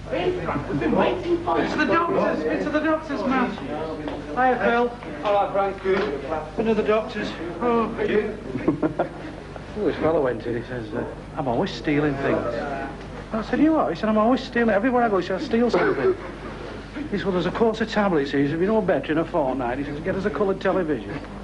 We've been waiting for you. It's the doctors. It's the doctors, man. Hiya, Phil. All right, Frank. Good. Been to the doctors. Oh, You? this fellow went in. He says, I'm always stealing things. I said, you what? He said, I'm always stealing. Everywhere I go, he said, I steal something. He said, well, there's a course of tablets here. He said, if you know better in a fortnight, he said, get us a coloured television.